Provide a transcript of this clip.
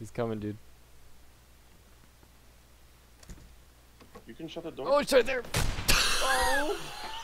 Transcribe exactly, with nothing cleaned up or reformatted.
He's coming, dude. You can shut the door. Oh, it's right there. Oh.